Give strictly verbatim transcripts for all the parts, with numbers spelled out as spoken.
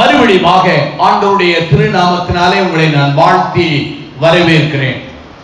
மறுபடியுமாக ஆண்டவருடைய திருநாமத்தினாலே உங்களை நான் வாழ்த்தி வரவேற்கிறேன்.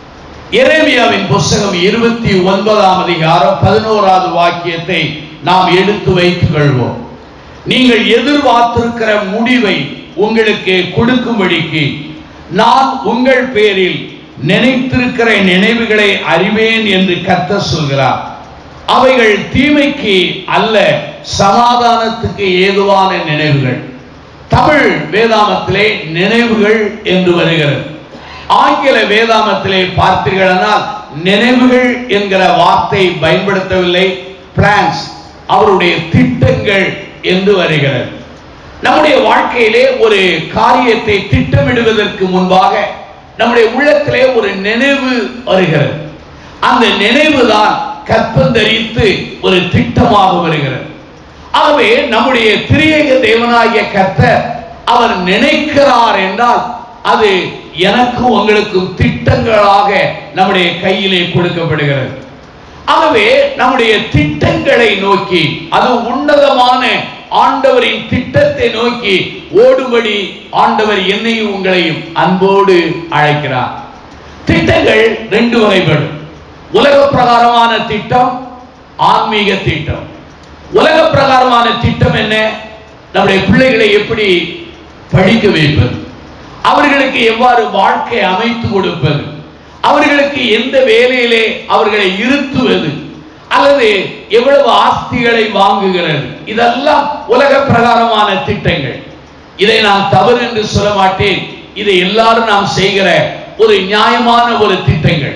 எரேமியாவின் புத்தகம் இருபத்தி ஒன்பதாம் அதிகாரம் பதினோராவது வாக்கியத்தை நாம் எடுத்து வைத்துக் கொள்வோம். நீங்கள் எதிர்பார்த்திருக்கிற முடிவை உங்களுக்கு கொடுக்கும்படிக்கு நான் உங்கள் பேரில் நினைத்திருக்கிற நினைவுகளை அறிவேன் என்று கர்த்தர் சொல்கிறார். அவைகள் தீமைக்கு அல்ல, சமாதானத்துக்கு ஏதுவான நினைவுகள். தமிழ் வேதாமத்திலே நினைவுகள் என்று வருகிறது. ஆங்கில வேதாமத்திலே பார்த்தீர்களானால் நினைவுகள் என்கிற வார்த்தை பயன்படுத்தவில்லை, பிளான்ஸ், அவருடைய திட்டங்கள் என்று வருகிறது. நம்முடைய வாழ்க்கையிலே ஒரு காரியத்தை திட்டமிடுவதற்கு முன்பாக நம்முடைய உள்ளத்திலே ஒரு நினைவு வருகிறது. அந்த நினைவு தான் கற்பந்தரித்து ஒரு திட்டமாக வருகிறது. ஆகவே நம்முடைய திரியேக தேவனாகிய கர்த்தர் அவர் நினைக்கிறார் என்றால் அது எனக்கும் உங்களுக்கும் திட்டங்களாக நம்முடைய கையிலே கொடுக்கப்படுகிறது. ஆகவே நம்முடைய திட்டங்களை நோக்கி, அது உன்னதமான ஆண்டவரின் திட்டத்தை நோக்கி ஓடும்படி ஆண்டவர் என்னையும் உங்களையும் அன்போடு அழைக்கிறார். திட்டங்கள் ரெண்டு வகைப்படும். உலக பிரகாரமான திட்டம், ஆன்மீக திட்டம். உலக பிரகாரமான திட்டம் என்ன? நம்முடைய பிள்ளைகளை எப்படி படிக்க வைப்பது, அவர்களுக்கு எவ்வாறு வாழ்க்கை அமைத்து கொடுப்பது, அவர்களுக்கு எந்த வேலையிலே அவர்களை இருத்துவது, அல்லது எவ்வளவு ஆஸ்திகளை வாங்குகிறது, இதெல்லாம் உலக பிரகாரமான திட்டங்கள். இதை நான் தவறு என்று சொல்ல மாட்டேன். இதை எல்லாரும் நாம் செய்கிற ஒரு நியாயமான ஒரு திட்டங்கள்.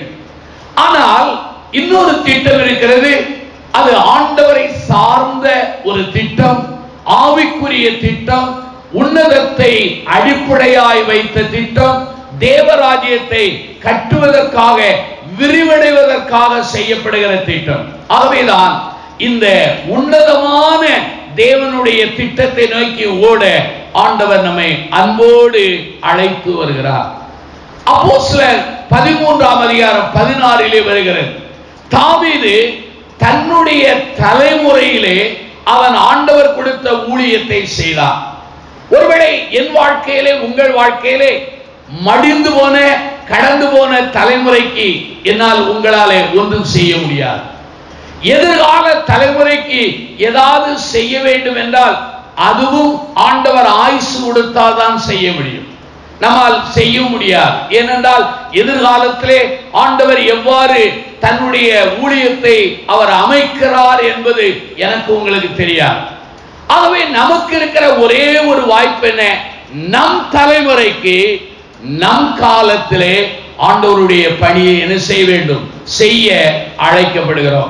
ஆனால் இன்னொரு திட்டம் இருக்கிறது. அது ஆண்டவரை சார்ந்த ஒரு திட்டம், ஆவிக்குரிய திட்டம், உன்னதத்தை அடிப்படையாய் வைத்த திட்டம், தேவராஜ்யத்தை கட்டுவதற்காக விரிவடைவதற்காக செய்யப்படுகிற திட்டம். ஆகவேதான் இந்த உன்னதமான தேவனுடைய திட்டத்தை நோக்கி ஓட ஆண்டவர் நம்மை அன்போடு அழைத்து வருகிறார். அப்போஸ்தலர் பதிமூன்றாம் அதிகாரம் பதினாறிலே வருகிறது. தாவீது தன்னுடைய தலைமுறையிலே அவன் ஆண்டவர் கொடுத்த ஊழியத்தை செய்தான். ஒருவேளை என் வாழ்க்கையிலே, உங்கள் வாழ்க்கையிலே மடிந்து போன, கடந்து போன தலைமுறைக்கு என்னால் உங்களாலே ஒன்றும் செய்ய முடியாது. எதிர்கால தலைமுறைக்கு ஏதாவது செய்ய வேண்டும் என்றால் அதுவும் ஆண்டவர் ஆயுசு கொடுத்தால் தான் செய்ய முடியும். நம்மால் செய்ய முடியாது. ஏனென்றால் எதிர்காலத்திலே ஆண்டவர் எவ்வாறு தன்னுடைய ஊழியத்தை அவர் அமைக்கிறார் என்பது எனக்கு உங்களுக்கு தெரியாது. ஆகவே நமக்கு இருக்கிற ஒரே ஒரு வாய்ப்பு என்ன? நம் தலைமுறைக்கு நம் காலத்திலே ஆண்டவருடைய பணியை என்ன செய்ய வேண்டும்? செய்ய அழைக்கப்படுகிறோம்.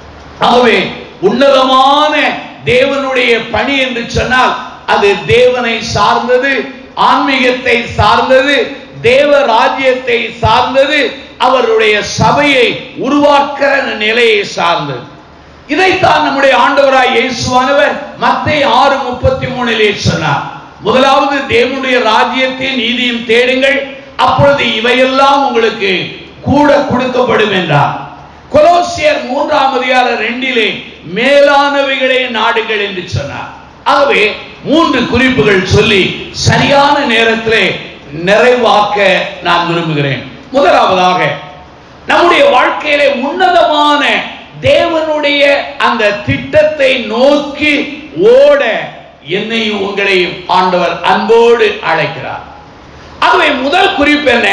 ஆகவே உன்னதமான தேவனுடைய பணி என்று சொன்னால் அது தேவனை சார்ந்தது, ஆன்மீகத்தை சார்ந்தது, தேவ ராஜ்யத்தை சார்ந்தது, அவருடைய சபையை உருவாக்குற நிலையை சார்ந்தது. இதைத்தான் நம்முடைய ஆண்டவராய் இயேசுவானவர் மத்தேயு ஆறு முப்பத்தி மூணிலே சொன்னார். முதலாவது தேவனுடைய ராஜ்யத்தை நீதியும் தேடுங்கள், அப்பொழுது இவையெல்லாம் உங்களுக்கு கூட கொடுக்கப்படும் என்றார். கொலோசியர் மூன்றாம் அதிகாரம் ரெண்டிலே மேலானவைகளே நாடுகள் என்று சொன்னார். ஆகவே மூன்று குறிப்புகள் சொல்லி சரியான நேரத்திலே நிறைவாக்க நான் விரும்புகிறேன். முதலாவதாக நம்முடைய வாழ்க்கையிலே உன்னதமான தேவனுடைய அந்த திட்டத்தை நோக்கி ஓட என்னையும் உங்களையும் ஆண்டவர் அன்போடு அழைக்கிறார். ஆகவே முதல் குறிப்பு என்ன?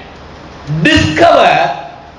Discover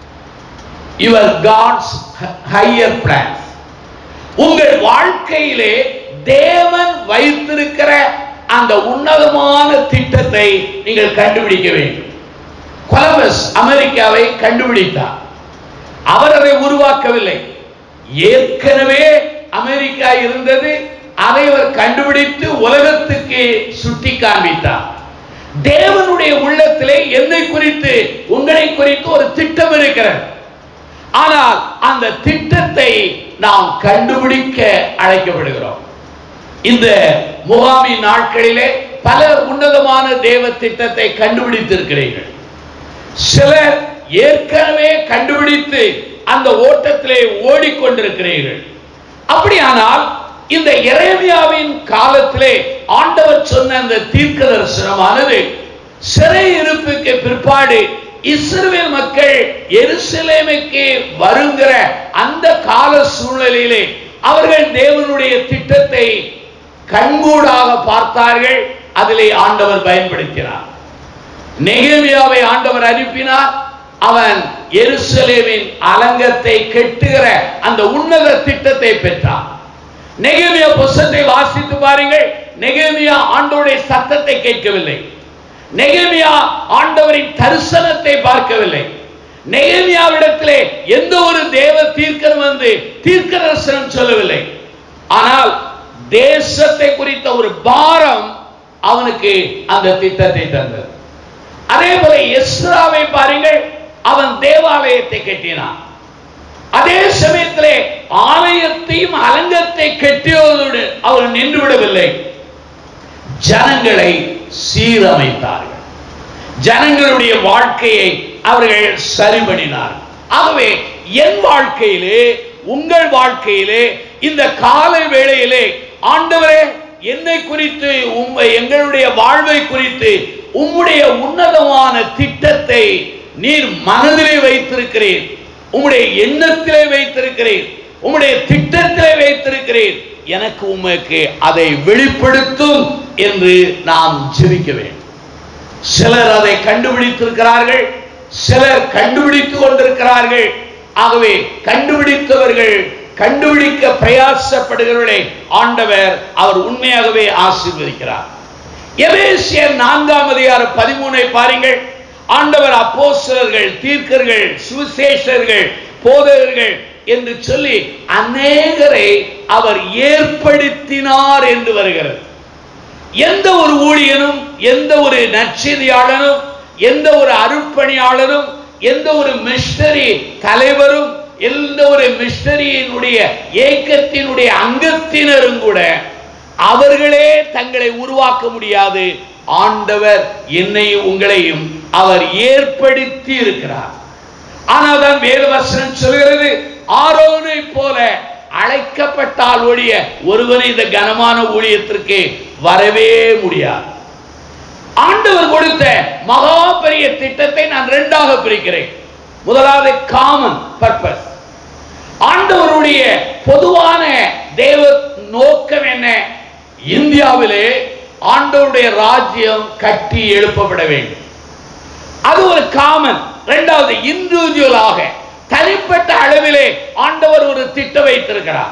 your God's higher plans. உங்கள் வாழ்க்கையிலே தேவன் வைத்திருக்கிற அந்த உன்னதமான திட்டத்தை நீங்கள் கண்டுபிடிக்க வேண்டும். கொலம்பஸ் அமெரிக்காவை கண்டுபிடித்தார். அவர் அதை உருவாக்கவில்லை. ஏற்கனவே அமெரிக்கா இருந்தது. அதை அவர் கண்டுபிடித்து உலகத்துக்கு சுட்டி காண்பித்தார். தேவனுடைய உள்ளத்திலே என்னை குறித்து, உங்களை குறித்து ஒரு திட்டம் இருக்கிறது. ஆனால் அந்த திட்டத்தை நாம் கண்டுபிடிக்க அழைக்கப்படுகிறோம். இந்த முகாமின் நாட்களிலே பல உன்னதமான தேவ திட்டத்தை கண்டுபிடித்திருக்கிறீர்கள். சிலர் ஏற்கனவே கண்டுபிடித்து அந்த ஓட்டத்திலே ஓடிக்கொண்டிருக்கிறீர்கள். அப்படியானால் இந்த எரேமியாவின் காலத்திலே ஆண்டவர் சொன்ன அந்த தீர்க்க தரிசனமானது சிறை இருப்புக்கு பிற்பாடு இஸ்ரவேல் மக்கள் எருசலேமுக்கு வருகிற அந்த கால சூழ்நிலையிலே அவர்கள் தேவனுடைய திட்டத்தை கண்கூடாக பார்த்தார்கள். அதிலே ஆண்டவர் பயன்படுத்தினார். நெகேமியாவை ஆண்டவர் அனுப்பினார். அவன் எருசலேமின் அலங்கத்தை கட்டுகிற அந்த உன்னத திட்டத்தை பெற்றான். நெகேமியா புத்தகத்தை வாசித்து பாருங்கள். நெகேமியா ஆண்டவருடைய சத்தத்தை கேட்கவில்லை. நெகேமியா ஆண்டவரின் தரிசனத்தை பார்க்கவில்லை. நெகேமியாவிடத்திலே எந்த ஒரு தேவ தீர்க்கன் வந்து தீர்க்க தரிசனம் சொல்லவில்லை. ஆனால் தேசத்தை குறித்த ஒரு பாரம் அவனுக்கு அந்த திட்டத்தை தந்தது. அதே போல எஸ்ராவை பாருங்கள். அவன் தேவாலயத்தை கட்டினான். அதே சமயத்திலே ஆலயத்தையும் அலங்கத்தை கட்டியதோடு அவர் நின்று விடவில்லை. ஜனங்களை சீரமைத்தார்கள். ஜனங்களுடைய வாழ்க்கையை அவர்கள் சரி பண்ணினார்கள். ஆகவே என் வாழ்க்கையிலே, உங்கள் வாழ்க்கையிலே, இந்த காலை வேளையிலே ஆண்டவரே என்னை குறித்து, உம்மை, எங்களுடைய வாழ்வை குறித்து உம்முடைய உன்னதமான திட்டத்தை நீர் மனதிலே வைத்திருக்கிறீர். உம்முடைய எண்ணத்திலே வைத்திருக்கிறீர். உம்முடைய திட்டத்திலே வைத்திருக்கிறீர். எனக்கு உமக்கு அதை வெளிப்படுத்தும் என்று நாம் ஜெபிக்க வேண்டும். சிலர் அதை கண்டுபிடித்திருக்கிறார்கள், சிலர் கண்டுபிடித்துக் கொண்டிருக்கிறார்கள். ஆகவே கண்டுபிடித்தவர்கள், கண்டுபிடிக்க பிரயாசப்படுகிறவர்களை ஆண்டவர் அவர் உண்மையாகவே ஆசீர்வதிக்கிறார். எபேசியர் நான்காம் அதிகாரம் பதிமூன்றை பாருங்கள். ஆண்டவர் அப்போஸ்தலர்கள், தீர்க்கர்கள், சுவிசேஷர்கள், போதகர்கள் என்று சொல்லி அநேகரை அவர் ஏற்படுத்தினார் என்று வருகிறது. எந்த ஒரு ஊழியனும், எந்த ஒரு நற்செய்தியாளனும், எந்த ஒரு அருட்பணியாளரும், எந்த ஒரு மிஷனரி தலைவரும், எந்த ஒரு மிஷனரியினுடைய ஏக்கத்தினுடைய அங்கத்தினரும் கூட அவர்களே தங்களை உருவாக்க முடியாது. ஆண்டவர் என்னையும் உங்களையும் அவர் ஏற்படுத்தி இருக்கிறார். ஆனால் தான் வேதவசனம் சொல்கிறது, ஆரோனை போல அழைக்கப்பட்டால் ஒழிய ஒருவனை இந்த கனமான ஊழியத்திற்கு வரவே முடியாது. ஆண்டவர் கொடுத்த மகா பெரிய திட்டத்தை நான் இரண்டாக பிரிக்கிறேன். முதலாவது காமன் பர்பஸ். ஆண்டவருடைய பொதுவான தேவ நோக்கம் என்ன? இந்தியாவிலே ஆண்டவருடைய ராஜ்யம் கட்டி எழுப்பப்பட வேண்டும். அது ஒரு காமன். இரண்டாவது இண்டிவிஜுவலாக, தனிப்பட்ட அளவிலே ஆண்டவர் ஒரு திட்டம் வைத்திருக்கிறார்.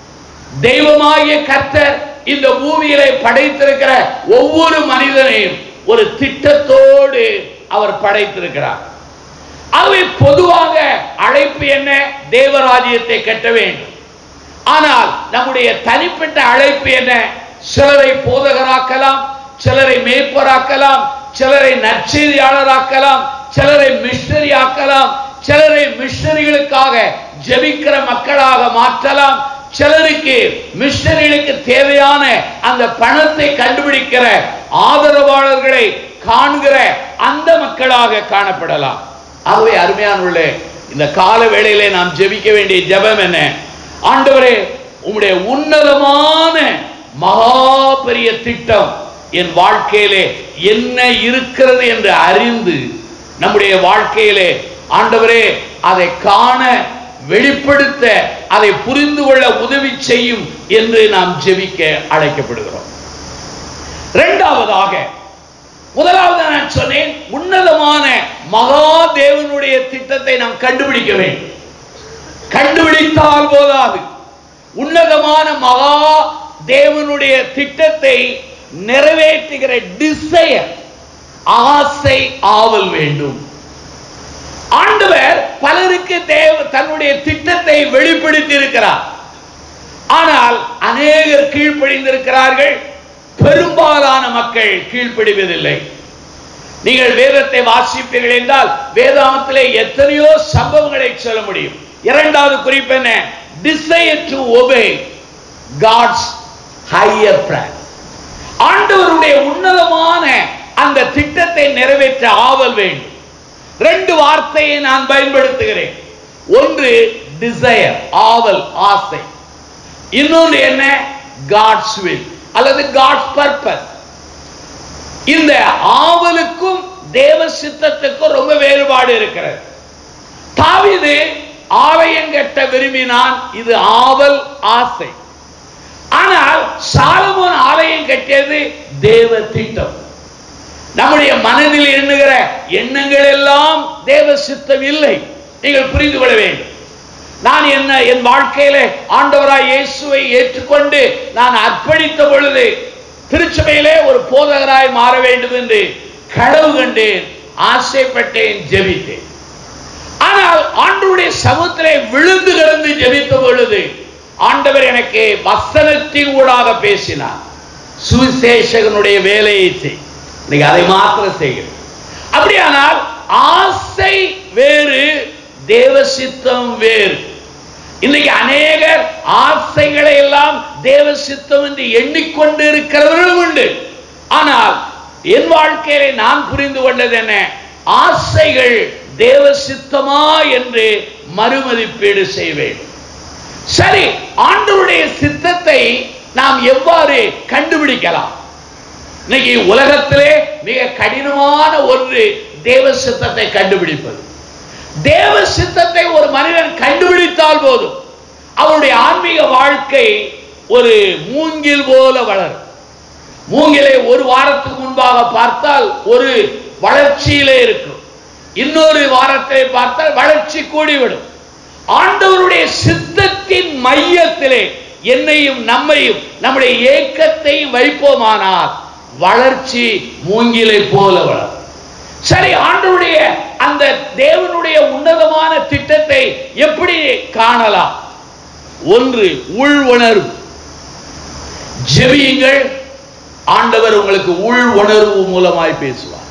தெய்வமாகிய கர்த்தர் இந்த பூமியிலே படைத்திருக்கிற ஒவ்வொரு மனிதனையும் ஒரு திட்டத்தோடு அவர் படைத்திருக்கிறார். ஆகவே பொதுவாக அழைப்பு என்ன? தேவராஜ்யத்தை கட்ட வேண்டும். ஆனால் நம்முடைய தனிப்பட்ட அழைப்பு என்ன? சிலரை போதகராக்கலாம், சிலரை மேய்ப்பராக்கலாம், சிலரை நற்செய்தியாளராக்கலாம், சிலரை மிஷனரி ஆக்கலாம், சிலரை மிஷனரிகளுக்காக ஜெபிக்கிற மக்களாக மாற்றலாம், சிலருக்கு மிஷனரிகளுக்கு தேவையான அந்த பணத்தை கண்டுபிடிக்கிற ஆதரவாளர்களை காண்கிற அந்த மக்களாக காணப்படலாம். ஆகவே அருமையானவர்களே, இந்த கால வேளையிலே நாம் ஜெபிக்க வேண்டிய ஜெபம் என்ன? ஆண்டவரே, உம்முடைய உன்னதமான மகா பெரிய திட்டம் என் வாழ்க்கையிலே என்ன இருக்கிறது என்று அறிந்து நம்முடைய வாழ்க்கையிலே ஆண்டவரே அதை காண, வெளிப்படுத்த, அதை புரிந்து கொள்ள உதவி செய்யும் என்று நாம் ஜெபிக்க அழைக்கப்படுகிறோம். இரண்டாவதாக, முதலாவது நான் சொன்னேன், உன்னதமான மகா தேவனுடைய திட்டத்தை நாம் கண்டுபிடிக்க வேண்டும். கண்டுபிடித்தால் போதாது. உன்னதமான மகா தேவனுடைய திட்டத்தை நிறைவேற்றுகிற டிசையர், ஆசை, ஆவல் வேண்டும். ஆண்டவர் பலருக்கு தேவ தன்னுடைய திட்டத்தை வெளிப்படுத்தி இருக்கிறார். ஆனால் அநேகர் கீழ்ப்படிந்திருக்கிறார்கள். பெரும்பாலான மக்கள் கீழ்ப்படிவதில்லை. நீங்கள் வேதத்தை வாசிப்பீர்கள் என்றால் வேதாகமத்திலே எத்தனையோ சம்பவங்களை சொல்ல முடியும். இரண்டாவது குறிப்பு என்ன? desire to obey God's higher plan. ஆண்டவருடைய உன்னதமான அந்த திட்டத்தை நிறைவேற்ற ஆவல் வேண்டும். ரெண்டு வார்த்தையை நான் பயன்படுத்துகிறேன். ஒன்று desire, ஆவல், ஆசை. இன்னொன்று என்ன? காட்ஸ் வில் அல்லது காட்ஸ் பர்பஸ். இந்த ஆவலுக்கும் தேவ சித்தத்துக்கும் ரொம்ப வேறுபாடு இருக்கிறது. தாவீது ஆலயம் கட்ட விரும்பினான், இது ஆவல் ஆசை. ஆனால் சாலமோன் ஆலயம் கட்டியது தேவ திட்டம். நம்முடைய மனதில் எண்ணுகிற எண்ணங்கள் எல்லாம் தேவ சித்தம் இல்லை. நீங்கள் புரிந்து கொள்ள வேண்டும். நான் என்ன என் வாழ்க்கையில ஆண்டவராய் இயேசுவை ஏற்றுக்கொண்டு நான் அர்ப்பணித்த பொழுது திருச்சபையிலே ஒரு போதகராய் மாற வேண்டும் என்று கனவு கண்டேன், ஆசைப்பட்டேன், ஜெபித்தேன். ஆனால் ஆண்டவருடைய சமூகத்திலே விழுந்து கிடந்து ஜெபித்த பொழுது ஆண்டவர் எனக்கு வசனத்தின் ஊடாக பேசினார். சுவிசேஷகனுடைய வேலையை செய், இன்னைக்கு அதை மாத்திரம் செய்கிறேன். அப்படியானால் ஆசை வேறு, தேவ சித்தம் வேறு. இன்னைக்கு அநேகர் ஆசைகளை எல்லாம் தேவ சித்தம் என்று எண்ணிக்கொண்டு இருக்கிறவர்கள் உண்டு. ஆனால் என் வாழ்க்கையிலே நான் புரிந்து கொண்டது என்ன, ஆசைகள் தேவ சித்தமா என்று மறுமதிப்பீடு செய்ய வேண்டும். சரி, ஆண்டவருடைய சித்தத்தை நாம் எவ்வாறு கண்டுபிடிக்கலாம்? இன்னைக்கு உலகத்திலே மிக கடினமான ஒன்று தேவ சித்தத்தை கண்டுபிடிப்பது. தேவ சித்தத்தை ஒரு மனிதன் கண்டுபிடித்தால் போதும், அவருடைய ஆன்மீக வாழ்க்கை ஒரு மூங்கில் போல வளரும். மூங்கிலை ஒரு வாரத்துக்கு முன்பாக பார்த்தால் ஒரு வளர்ச்சியிலே இருக்கும், இன்னொரு வாரத்தை பார்த்தால் வளர்ச்சி கூடிவிடும். ஆண்டவருடைய சித்தத்தின் மையத்திலே என்னையும் நம்மையும் நம்முடைய ஏக்கத்தையும் வைப்போமானால் வளர்ச்சி மூங்கிலை போல வளரும். சரி, ஆண்டவருடைய அந்த தேவனுடைய உன்னதமான திட்டத்தை எப்படி காணலாம்? ஒன்று, உள் உணர்வு. ஜெபியுங்கள், ஆண்டவர் உங்களுக்கு உள் உணர்வு மூலமாய் பேசுவார்.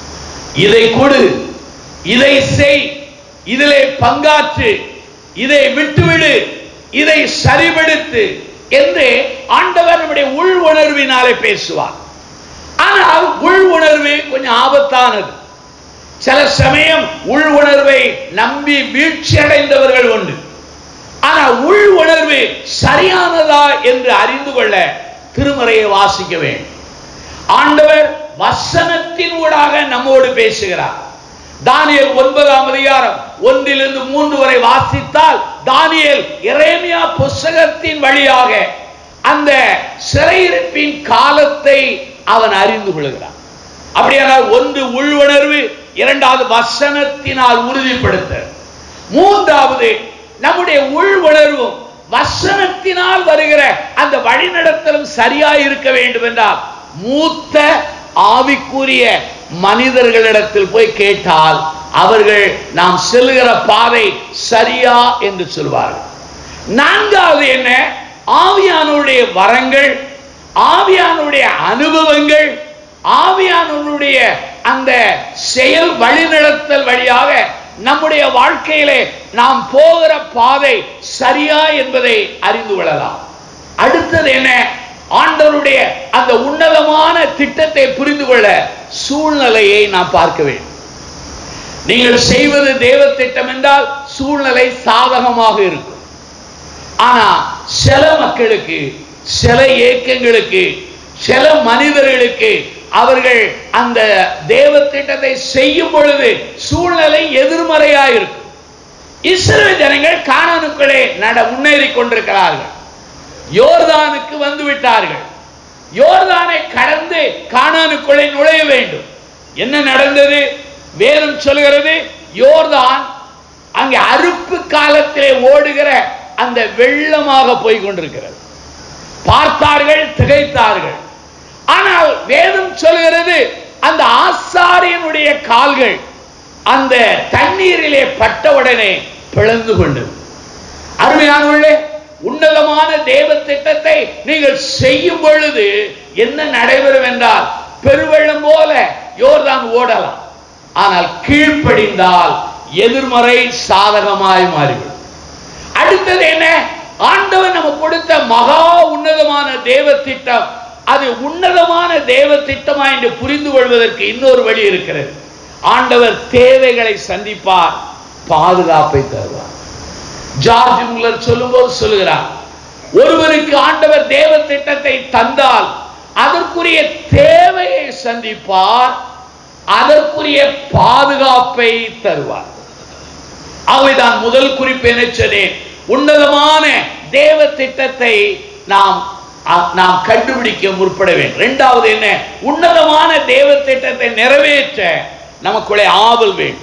இதை கொடு, இதை செய், இதிலே பங்காற்று, இதை விட்டுவிடு, இதை சரிபடுத்து என்று ஆண்டவர் நம்முடைய உள் உணர்வினாலே பேசுவார். ஆனால் உள் உணர்வு கொஞ்சம் ஆபத்தானது. சில சமயம் உள் உணர்வை நம்பி வீழ்ச்சி அடைந்தவர்கள் உண்டு. ஆனால் உள் உணர்வு சரியானதா என்று அறிந்து கொள்ள திருமறையை வாசிக்க வேண்டும். ஆண்டவர் வசனத்தின் ஊடாக நம்மோடு பேசுகிறார். தானியேல் ஒன்பதாம் அதிகாரம் ஒன்றிலிருந்து மூன்று வரை வாசித்தால் தானியேல் எரேமியா புத்தகத்தின் வழியாக அந்த சிறையிருப்பின் காலத்தை அவன் அறிந்து கொள்கிறான். அப்படியானால் ஒன்று உள் உணர்வு, இரண்டாவது வசனத்தினால் உறுதிப்படுத்த, மூன்றாவது நம்முடைய உள் உணர்வும் வசனத்தினால் வருகிற அந்த வழிநடத்தலும் சரியாய் இருக்க வேண்டும் என்றால் மூத்த ஆவிக்குரிய மனிதர்களிடத்தில் போய் கேட்டால் அவர்கள் நாம் செல்லுகிற பாதை சரியா என்று சொல்வார்கள். நான்காவது என்ன, ஆவியானுடைய வரங்கள், ஆவியானுடைய அனுபவங்கள், ஆவியானுடைய அந்த செயல் வழிநடத்தல் வழியாக நம்முடைய வாழ்க்கையிலே நாம் போகிற பாதை சரியா என்பதை அறிந்து கொள்ளலாம். அடுத்தது என்ன, ஆண்டவருடைய அந்த உன்னதமான திட்டத்தை புரிந்து கொள்ள சூழ்நிலையை நாம் பார்க்க வேண்டும். நீங்கள் செய்வது தேவ திட்டம் என்றால் சூழ்நிலை சாதகமாக இருக்கும். ஆனா சில மக்களுக்கு, சில ஏக்கங்களுக்கு, சில மனிதர்களுக்கு அவர்கள் அந்த தேவ திட்டத்தை செய்யும் பொழுது சூழ்நிலை எதிர்மறையாக இருக்கும். இஸ்ரவேல் ஜனங்கள் கானானுக்குள்ளே நட முன்னேறி கொண்டிருக்கிறார்கள். யோர்தானுக்கு வந்து விட்டார்கள். யோர்தானை கடந்து கானானுக்குள்ளே நுழைய வேண்டும். என்ன நடந்தது? வேதம் சொல்கிறது, யோர்தான் அங்கே அறுப்பு காலத்திலே ஓடுகிற அந்த வெள்ளமாக போய் கொண்டிருக்கிறது. பார்த்தார்கள், திகைத்தார்கள். ஆனால் வேதம் சொல்கிறது அந்த ஆசாரியனுடைய கால்கள் அந்த தண்ணீரிலே பட்டவுடனே பிளந்து கொண்டது. அருமையானவர்களே, உன்னதமான தேவ திட்டத்தை நீங்கள் செய்யும் பொழுது என்ன நடைபெறும் என்றால் பெருவெள்ளம் போல யோர்தான் ஓடலாம். ஆனால் கீழ்ப்படிந்தால் எதிர்மறை சாதகமாய் மாறிவிடும். அடுத்தது என்ன, ஆண்டவர் நமக்கு கொடுத்த மகா உன்னதமான தேவ திட்டம், அது உன்னதமான தேவ திட்டமா என்று புரிந்து கொள்வதற்கு இன்னொரு வழி இருக்கிறது. ஆண்டவர் தேவைகளை சந்திப்பார், பாதுகாப்பை தருவார். ஜார்ஜ் முல்லர் சொல்லும் போது சொல்லுகிறார், ஒருவருக்கு ஆண்டவர் தேவ திட்டத்தை தந்தால் அதற்குரிய தேவையை சந்திப்பார், அதற்குரிய பாதுகாப்பை தருவார். ஆகவேதான் முதல் குறிப்பு என்ன சொன்னேன், உன்னதமான தேவ திட்டத்தை நாம் நாம் கண்டுபிடிக்க முற்பட வேண்டும். இரண்டாவது என்ன, உன்னதமான தேவ திட்டத்தை நிறைவேற்ற நமக்குள்ளே ஆவல் வேண்டும்.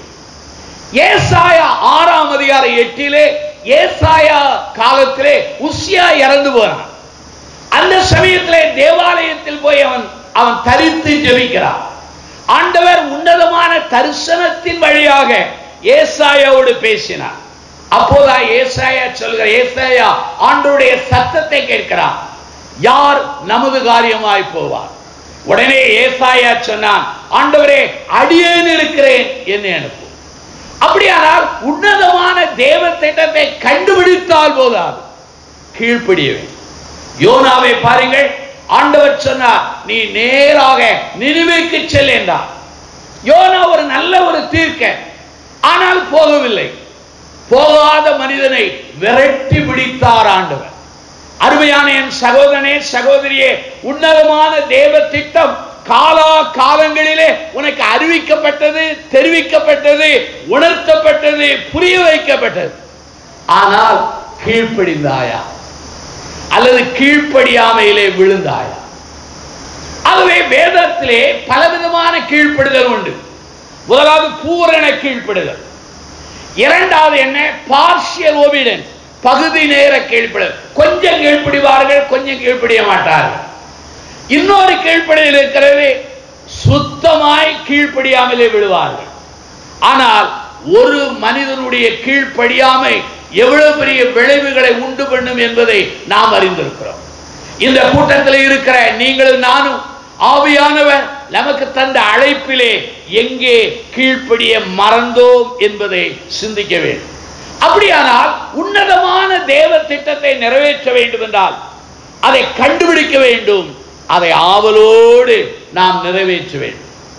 ஏசாயா ஆறாம் அதிகாரம் எட்டிலே ஏசாயா காலத்திலே உசியா இறந்து போனான். அந்த சமயத்திலே தேவாலயத்தில் போய் அவன் அவன் தரித்து ஜெபிக்கிறான். ஆண்டவர் உன்னதமான தரிசனத்தின் வழியாக ஏசாயாவோடு பேசினார். அப்போதா ஏசாயா சொல்கிற, ஏசாயா ஆண்டவருடைய சத்தத்தை கேட்கிறான், யார் நமது காரியமாய் போவார்? உடனே ஏசாயா சொன்னான், ஆண்டவரே அடியேன் இருக்கிறேன், என்னை அனுப்பு. அப்படியானால் உன்னதமான தேவ திட்டத்தை கண்டுபிடித்தால் போதாது, கீழ்ப்படிய வேண்டும். யோனாவை பாருங்கள், ஆண்டவர் சொன்னார், நீ நேராக நினிவேக்கு செல் என்றார். யோனா ஒரு நல்ல ஒரு தீர்க்க, ஆனால் போகவில்லை. போகாத மனிதனை விரட்டி பிடித்தார் ஆண்டவர். அருமையான என் சகோதரனே சகோதரியே, உன்னதமான தேவ திட்டம் காலா காலங்களிலே உனக்கு அறிவிக்கப்பட்டது, தெரிவிக்கப்பட்டது, உணர்த்தப்பட்டது, புரிய வைக்கப்பட்டது. ஆனால் கீழ்ப்படிந்தாயா அல்லது கீழ்ப்படியாமையிலே விழுந்தாயா? ஆகவே வேதத்திலே பலவிதமான கீழ்ப்படுதல் உண்டு. முதலாவது பூரண கீழ்ப்படுதல். இரண்டாவது என்ன, பார்ஷியல் ஒபீடியன்ஸ், பகுதி நேர கீழ்ப்படுதல். கொஞ்சம் கீழ்ப்படிவார்கள், கொஞ்சம் கீழ்ப்படிய மாட்டார்கள். இன்னொரு கீழ்ப்படிதல் இருக்கிறது, சுத்தமாய் கீழ்ப்படியாமலே விடுவார்கள். ஆனால் ஒரு மனிதனுடைய கீழ்ப்படியாமை எவ்வளவு பெரிய விளைவுகளை உண்டு பண்ணும் என்பதை நாம் அறிந்திருக்கிறோம். இந்த கூட்டத்தில் இருக்கிற நீங்களும் நானும் ஆவியானவர் நமக்கு தந்த அழைப்பிலே எங்கே கீழ்ப்படிய மறந்தோம் என்பதை சிந்திக்க வேண்டும். அப்படியானால் உன்னதமான தேவ திட்டத்தை நிறைவேற்ற வேண்டும் என்றால் அதை கண்டுபிடிக்க வேண்டும், அதை ஆவலோடு நாம் நிறைவேற்ற வேண்டும்.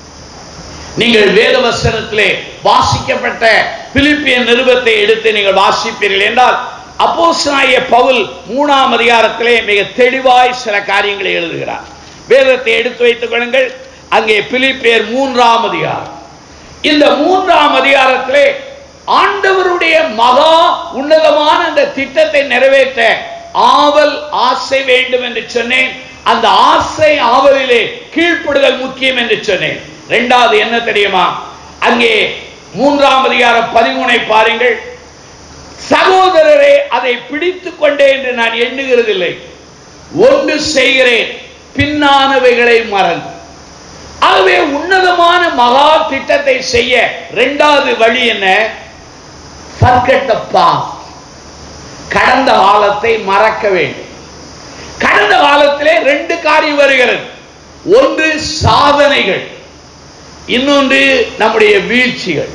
நீங்கள் வேத வசனத்திலே வாசிக்கப்பட்ட பிலிப்பியன் நிருபத்தை எடுத்து நீங்கள் வாசிப்பீர்கள் என்றால், அப்போஸ்தலனாகிய பவுல் மூணாம் அதிகாரத்திலே மிக தெளிவாய் சில காரியங்களை எழுதுகிறார். வேதத்தை எடுத்து வைத்துக் கொள்ளுங்கள். அங்கே பிலிப்பியர் மூன்றாம் அதிகாரம். இந்த மூன்றாம் அதிகாரத்திலே ஆண்டவருடைய மகா உன்னதமான அந்த திட்டத்தை நிறைவேற்ற ஆவல் ஆசை வேண்டும் என்று சொன்னேன். அந்த ஆசை ஆவலிலே கீழ்ப்படுதல் முக்கியம் என்று சொன்னேன். இரண்டாவது என்ன தெரியுமா, அங்கே மூன்றாம் அதிகாரம் பதிமூனை பாருங்கள். சகோதரரே, அதை பிடித்துக் கொண்டே என்று நான் எண்ணுகிறதில்லை, ஒன்று செய்கிறேன், பின்னானவைகளை மறந்து. ஆகவே உன்னதமான மகா திட்டத்தை செய்ய இரண்டாவது வழி என்ன, forget the past. கடந்த காலத்தை மறக்க வேண்டும். கடந்த காலத்திலே ரெண்டு காரியம் வருகிறது. ஒன்று சாதனைகள், இன்னொன்று நம்முடைய வீழ்ச்சிகள்.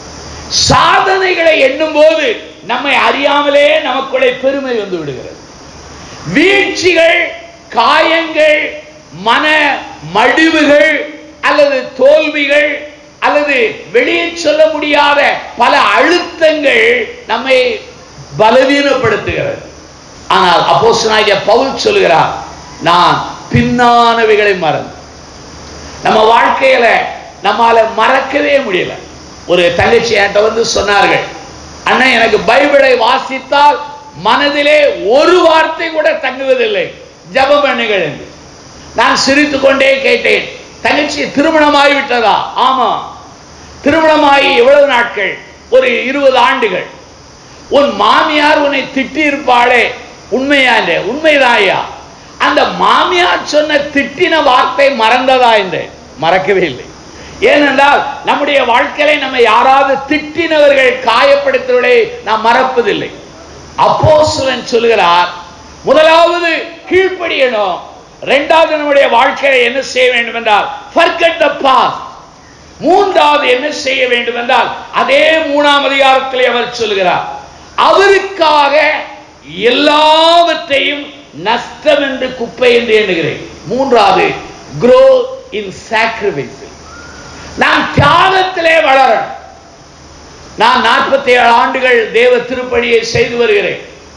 சாதனைகளை எண்ணும் போது நம்மை அறியாமலே நமக்குள்ளே பெருமை வந்து விடுகிறது. வீழ்ச்சிகள், காயங்கள், மன மடிவுகள் அல்லது தோல்விகள் அல்லது வெளியே சொல்ல முடியாத பல அழுத்தங்கள் நம்மை பலவீனப்படுத்துகிறது. ஆனால் அப்போஸ்தலனாகிய பவுல் சொல்கிறார், நான் பின்னானவைகளை மறந்து. நம்ம வாழ்க்கையில நம்மால மறக்கவே முடியல. ஒரு தங்கச்சி என்கிட்ட வந்து சொன்னார்கள், அண்ணன் எனக்கு பைபிளை வாசித்தால் மனதிலே ஒரு வார்த்தை கூட தங்குவதில்லை, ஜெபம் பண்ணுங்கள் என்று. நான் சிரித்துக் கொண்டே கேட்டேன், தங்கச்சி திருமணமாகி விட்டதா? ஆமா. திருமணமாகி எவ்வளவு நாட்கள்? ஒரு இருபது ஆண்டுகள். உன் மாமியார் உன்னை திட்டி இருப்பாளே, உண்மையா? உண்மைதாயா? அந்த மாமியார் சொன்ன திட்டின வார்த்தை மறந்ததா என்று? மறக்கவே இல்லை. ஏனென்றால் நம்முடைய வாழ்க்கையில நம்ம யாராவது திட்டினவர்கள், காயப்படுத்தவர்களை நாம் மறப்பதில்லை. அப்போஸ்தலன் சொல்கிறார், முதலாவது கீழ்ப்படியணும். இரண்டாவது நம்முடைய வாழ்க்கையை என்ன செய்ய வேண்டும் என்றால் forget the past. மூன்றாவது என்ன செய்ய வேண்டும் என்றால் அதே மூணாம் அதிகாரத்திலே அவர் சொல்கிறார், அவருக்காக எல்லாவற்றையும் நஷ்டம் என்று குப்பை என்று எண்ணுகிறேன். மூன்றாவது grow in sacrifice. நாம் தியாகத்திலே வளரணும். நான் நாற்பத்தி ஏழு ஆண்டுகள் தேவ திருப்பணியை செய்து வருகிறேன்.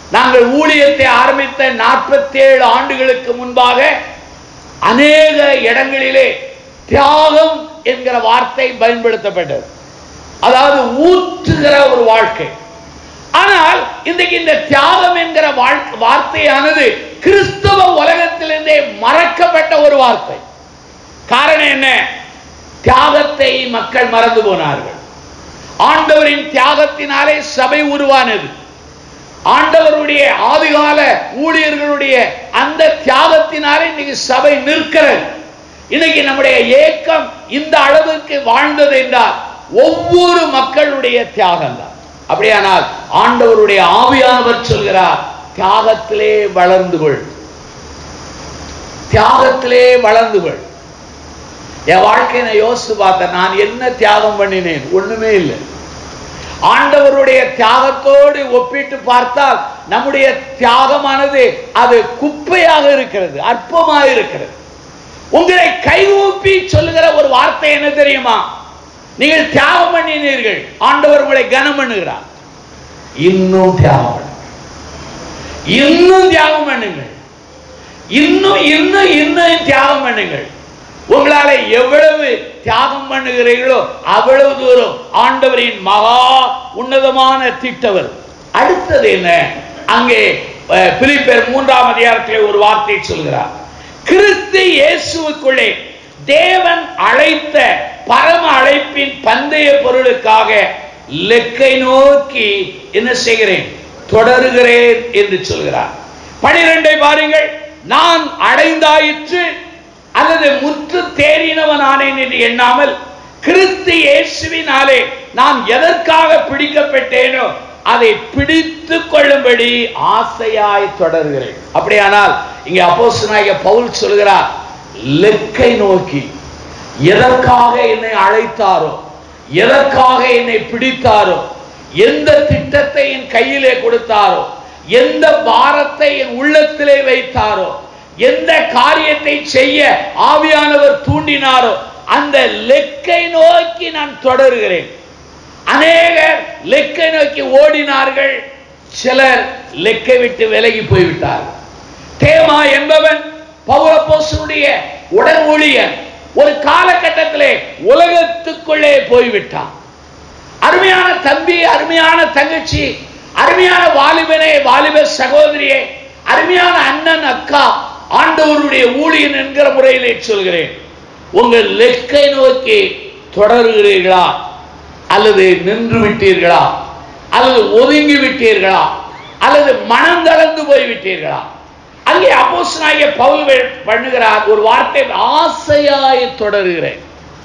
நாங்கள் ஊழியத்தை ஆரம்பித்த நாற்பத்தி ஏழு ஆண்டுகளுக்கு முன்பாக அநேக இடங்களிலே தியாகம் என்கிற வார்த்தை பயன்படுத்தப்பட்டது. அதாவது ஊற்றுகிற ஒரு வாழ்க்கை. ஆனால் இன்றைக்கு இந்த தியாகம் என்கிற வார்த்தையானது கிறிஸ்தவ உலகத்திலிருந்தே மறக்கப்பட்ட ஒரு வார்த்தை. காரணம் என்ன? தியாகத்தை மக்கள் மறந்து போனார்கள். ஆண்டவரின் தியாகத்தினாலே சபை உருவானது. ஆண்டவருடைய ஆதிகால ஊழியர்களுடைய அந்த தியாகத்தினாலே இன்னைக்கு சபை நிற்கிறது. இன்னைக்கு நம்முடைய ஏக்கம் இந்த அளவுக்கு வாழ்ந்தது என்றால் ஒவ்வொரு மக்களுடைய தியாகம் தான். அப்படியானால் ஆண்டவருடைய ஆவியானவர் சொல்கிறார், தியாகத்திலே வளர்ந்து கொள், தியாகத்திலே வளர்ந்து கொள். என் வாழ்க்கையை நான் யோசித்து பார்த்தேன். நான் என்ன தியாகம் பண்ணினேன்? ஒண்ணுமே இல்லை. ஆண்டவருடைய தியாகத்தோடு ஒப்பிட்டு பார்த்தால் நம்முடைய தியாகமானது அது குப்பையாக இருக்கிறது, அற்பமாக இருக்கிறது. உங்களை கைகூப்பி சொல்லுகிற ஒரு வார்த்தை என்ன தெரியுமா? நீங்கள் தியாகம் பண்ணினீர்கள், ஆண்டவர் உங்களை கனம் பண்ணுகிறார். இன்னும் தியாகம் பண்ணுங்க, இன்னும் தியாகம் பண்ணுங்கள், இன்னும் இன்னும் இன்னும் தியாகம் பண்ணுங்கள். உங்களால எவ்வளவு தியாகம் பண்ணுகிறீர்களோ அவ்வளவு தூரம் ஆண்டவரின் மகா உன்னதமான திட்டவர். அடுத்தது என்ன? அங்கே பிலிப்பியர் மூன்றாம் அதிகாரத்திலே ஒரு வார்த்தை சொல்கிறார். கிறிஸ்து இயேசுவுக்குள்ளே தேவன் அழைத்த பரம அழைப்பின் பந்தய பொருளுக்காக லெக்கை நோக்கி என்ன செய்கிறேன்? தொடருகிறேன் என்று சொல்கிறார். பனிரெண்டை பாருங்கள். நான் அடைந்தாயிற்று அல்லது முற்று தேறினவன் ஆனேன் என்று எண்ணாமல் கிறிஸ்து இயேசுவினாலே நான் எதற்காக பிடிக்கப்பட்டேனோ அதை பிடித்து கொள்ளும்படி ஆசையாய் தொடர்கிறேன். அப்படியானால் இங்கே அப்போஸ்தலனாகிய பவுல் சொல்கிறார், லெக்கை நோக்கி, எதற்காக என்னை அழைத்தாரோ, எதற்காக என்னை பிடித்தாரோ, எந்த திட்டத்தை என் கையிலே கொடுத்தாரோ, எந்த பாரத்தை என் உள்ளத்திலே வைத்தாரோ, எந்த காரியத்தை செய்ய ஆவியானவர் தூண்டினாரோ அந்த லெக்கை நோக்கி நான் தொடர்கிறேன். அநேகர் லெக்கை நோக்கி ஓடினார்கள், சிலர் லெக்கை விட்டு விலகி போய்விட்டார்கள். தேமா என்பவன் பவுல் அப்போஸ்தலனுடைய உடன் ஊழியன். ஒரு காலகட்டத்திலே உலகத்துக்குள்ளே போய்விட்டான். அருமையான தம்பி, அருமையான தங்கச்சி, அருமையான வாலிபனே, வாலிப சகோதரியே, அருமையான அண்ணன், அக்கா, ஆண்டவருடைய ஊழியன் என்கிற முறையிலே சொல்கிறேன், உங்கள் லெக்கை நோக்கி தொடர்கிறீர்களா அல்லது நின்று விட்டீர்களா அல்லது ஒதுங்கி விட்டீர்களா அல்லது மனம் தளர்ந்து போய்விட்டீர்களா? அங்கே அப்போஸ்தலனாகிய பவுல் பண்ணுகிறார் ஒரு வார்த்தை, ஆசையாய் தொடர்கிறேன்.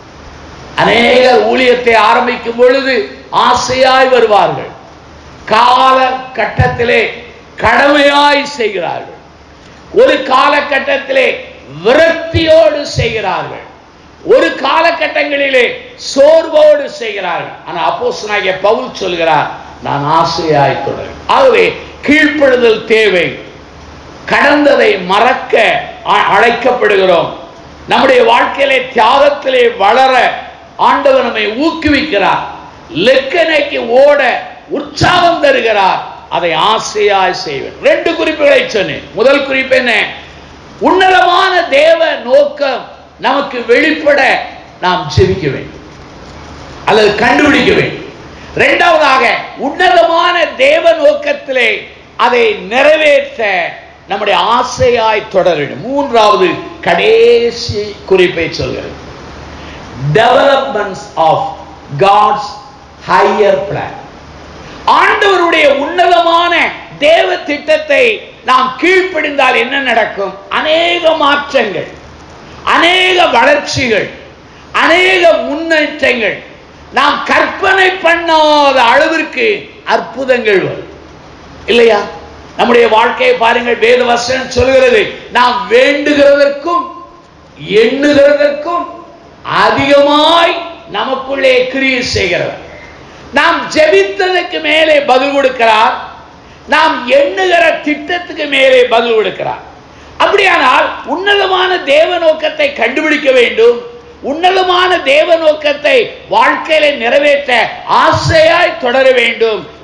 அநேகர் ஊழியத்தை ஆரம்பிக்கும் பொழுது ஆசையாய் வருவார்கள், கால கட்டத்திலே கடமையாய் செய்கிறார்கள், ஒரு காலகட்டத்திலே விரக்தியோடு செய்கிறார்கள், ஒரு காலகட்டங்களிலே சோர்வோடு செய்கிறார்கள். ஆனால் அப்போஸ்தலனாகிய பவுல் சொல்கிறார், நான் ஆசையாய் தொடர்கிறேன். ஆகவே கீழ்ப்படுதல் தேவை. கடந்ததை மறக்க அழைக்கப்படுகிறோம். நம்முடைய வாழ்க்கையிலே தியாகத்திலே வளர ஆண்டவர் நம்மை ஊக்குவிக்கிறார், லெக்கனைக்கு ஓட உற்சாகம் தருகிறார். அதை ஆசையாய் செய்வேன். ரெண்டு குறிப்புகளை சொன்னேன். முதல் குறிப்பு என்ன? உன்னதமான தேவ நோக்கம் நமக்கு வெளிப்பட நாம் ஜெபிக்க வேண்டும் அல்லது கண்டுபிடிக்க வேண்டும். இரண்டாவதாக, உன்னதமான தேவ நோக்கத்திலே அதை நிறைவேற்ற நம்முடைய ஆசையாய் தொடர வேண்டும். மூன்றாவது கடைசி குறிப்பை சொல்கிறது, developments of God's higher plan. ஆண்டவருடைய உன்னதமான தேவ திட்டத்தை நாம் கீழ்ப்படிந்தால் என்ன நடக்கும்? அநேக மாற்றங்கள், அநேக வளர்ச்சிகள், அநேக முன்னேற்றங்கள், நாம் கற்பனை பண்ணாத அளவிற்கு அற்புதங்கள் வரும் இல்லையா? நம்முடைய வாழ்க்கையை பாருங்கள், வேத வசனம் சொல்கிறது, நாம் வேண்டுகிறதற்கும் எண்ணுகிறதற்கும் அதிகமாய் நமக்குள்ளே கிரியை செய்கிறவர். நாம் ஜெபித்ததற்கு மேலே பதில் கொடுக்கிறார், நாம் எண்ணுகிற திட்டத்துக்கு மேலே பதில் கொடுக்கிறார். அப்படியானால் உன்னதமான தேவ நோக்கத்தை கண்டுபிடிக்க வேண்டும். உன்னதமான தேவ நோக்கத்தை வாழ்க்கையில நிறைவேற்ற ஆசையாய் தொடர வேண்டும்.